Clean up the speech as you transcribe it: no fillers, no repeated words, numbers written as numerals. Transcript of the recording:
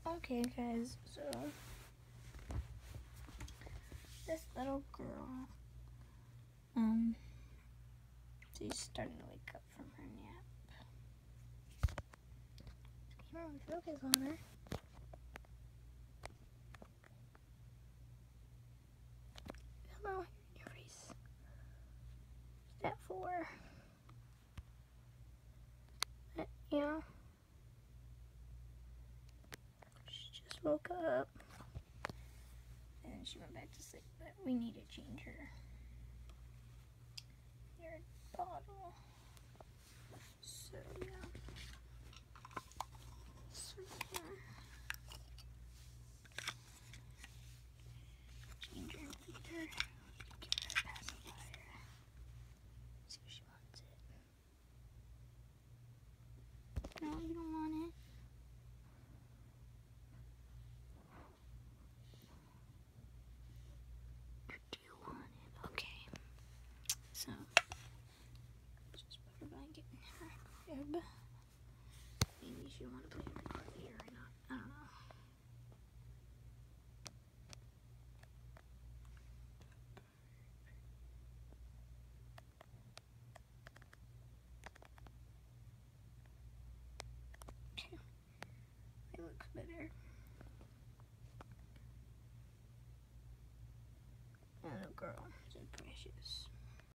Okay, guys, so this little girl, she's starting to wake up from her nap. Camera will focus on her. Hello, your face. What's that for? Yeah. She just woke up. And she went back to sleep, but we need to change her bottle. So yeah. So yeah. Change her and feed her. Give her a pacifier. See if she wants it. No, you don't want it. Do you want it? Okay. So just put her blanket in her crib. Maybe she'll want to play with it later or not. I don't know. Okay. It looks better. Little girl, so precious.